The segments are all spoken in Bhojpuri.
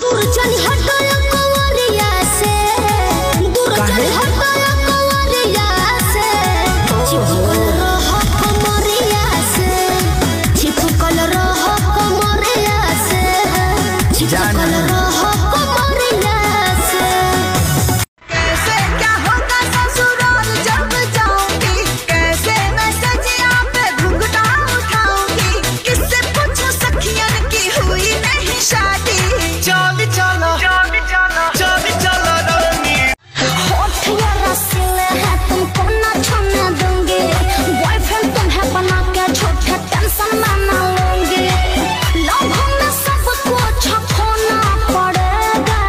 दूर चल हटो कंवरिया से, दूर चल हटो कंवरिया से, चिपकल रह कमरिया से, चिपकल रह कमरिया से, चिपकल रह कमरिया से। कैसे क्या होगा ससुराल जब जाऊंगी, कैसे मैं सजिया पे घुंघटा उठाऊंगी, किससे पूछूं सखियन की हुई नहीं शादी। चल चलो चल चलो रानी, होठ ये रसीले हैं तुमको न छूने दूंगी, बॉयफ्रेंड तुम्हें बना के झूठे टेंशन में ना लूंगी, लव में सब कुछ खोना पड़ेगा।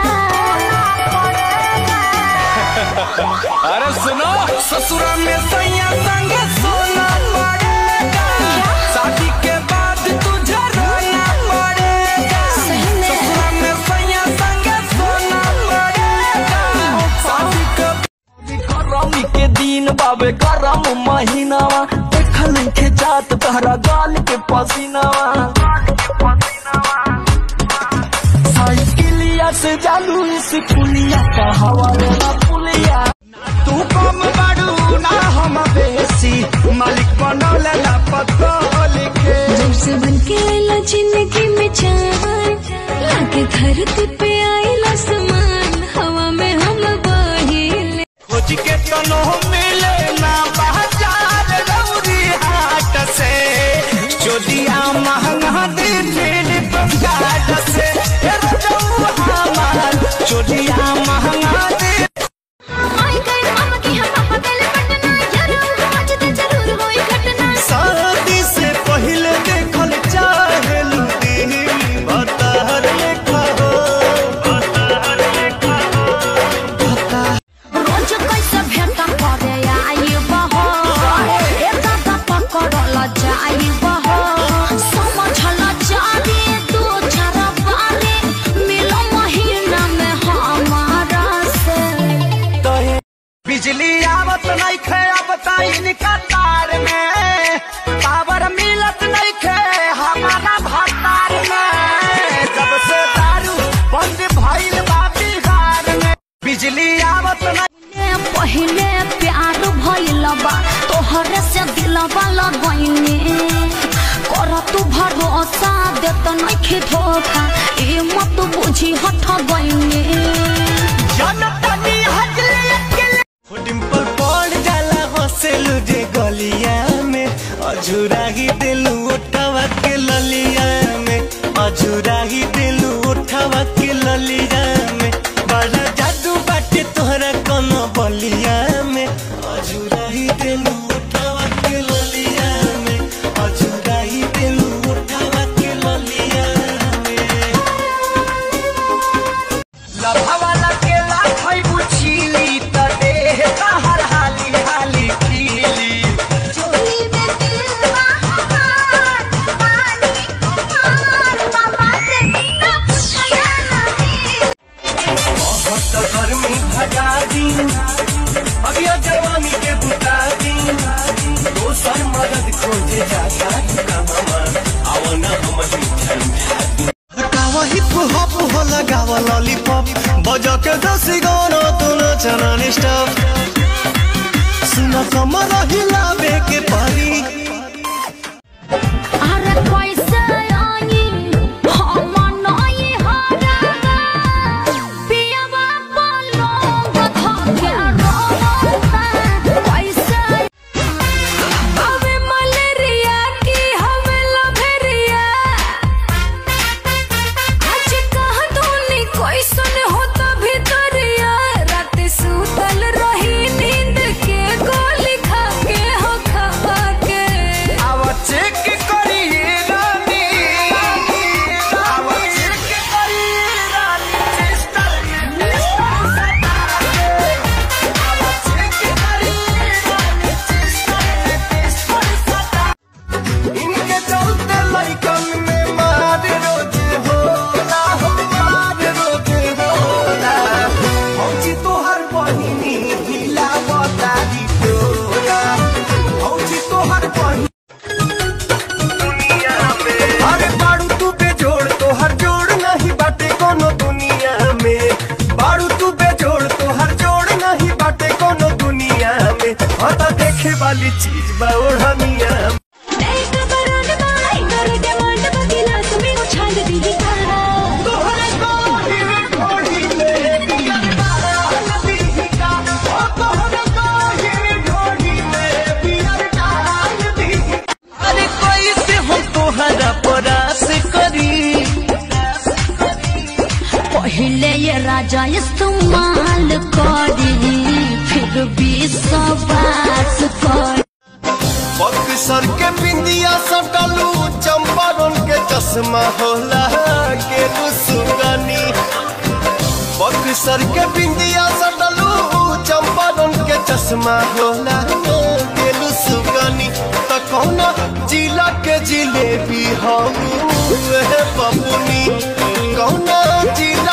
अरे सुनो ससुरा में सैया संग सोना पड़ेगा, शादी के बाद तुझे रोना पड़ेगा। ससुरा में सैया संग सोना पड़ेगा, शादी के गरमी के दिन बाबे गरम महीनावा, देखल के जात तहरा गाल के पसीनावा, साइकिलिया से जालू इस पुलिया का हवा लेना पुलिया। तू कम बाड़ू ना हम बेसी, मालिक बनौले ना पतो लिखे। जब से बन के आइला जिंदगी में चान, लाके धरती पे आइला समान, हवा में हम बहिले। खोज के तनो मिले ना बाजार रौरी हाट से, चोदिया महंगा दे दिल बंगाल से, चोदिया महंगा दे। शादी से पहले देखल चाहेलू दिन, बतहर लेखा हो, बतहर लेखा हो। रोज कैसे भेंट करे आई बहो, एक पकड़ल जाई बहो, समझल जारी दू चार बारी, मिलो महीना में हमारा से। बिजली आवत नहीं खे अब ताइन का तार में, पावर मिलत नहीं खे हमारा भतार में, जब से दारू बंद भइल बा बिहार में। बिजली आवत नहीं पहले प्यार भइल बा, तोहरे से दिलवा लगैनी, कर तू भरोसा देत नइखे धोखा, ए मत बुझी हठ गइनी। जनतनी हजले के डिंपल पड़ जाला हंसेलू जे गलिया में, अझुरा ही दिलू उठावा के ललिया में, अझुरा ही दिलू उठावा के ललिया में, बड़ा जादू बाटे तोहरा कोनो बलिया में, अझुरा ही दिलू उठावा के ललिया में, अझुरा ही दिलू उठावा के ललिया में। लभावाला के लाखई बुझीली त देह हर हाली हाली खीली, चोली में दिलवा हमार, पानी हमार, बाबा से बिना पूछया नहीं। बहुत गर्मी भगा दी, अभी जवानी के बुता दी, दोसर मदद खोजे जाता कमामा, आवना हम ठंडा दी। गावा हिप हॉप हो लगावा लॉलीपॉप, बजा के दसी गाना तू नचना स्टॉप, सुना कमर हिलावे के पारी। अरे कैसे आई हम नई हरागा, पियवा पलोग धके रोता, कैसे हवे मलेरिया की हवे लभेरिया, आज कह दूनी कोई सुन होता भितरिया, रात सुतल रही नींद के गोली खा के हो खा के। आवा चेक करिए रानी, हाँ तो देखे वाली चीज बा ओढ़निया नए का बरान बाई कर डिमांड बगिला तुम्हें उछाल दी का तोहरे कोही में कोही में बियर डाल दी का ओ तोहरे कोही में कोही में बियर डाल दी अरे कोई से हम तोहरा परास करी पहले ये राजा इस्तेमाल करी फिर भी सवास कर बक्सर के बिंदिया सटलू चंपारण के चश्मा होला के सुगनी बक्सर के बिंदिया सटलू चंपारण के चश्मा होला के सुगनी त कौना जिला के जिलेबी हम बबुनी कौना जिला